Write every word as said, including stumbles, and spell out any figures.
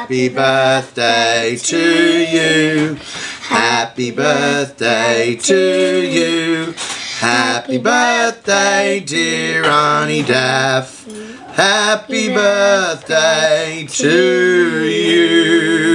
Happy birthday to you. Happy birthday to you. Happy birthday, dear Aunty Daph. Happy birthday to you.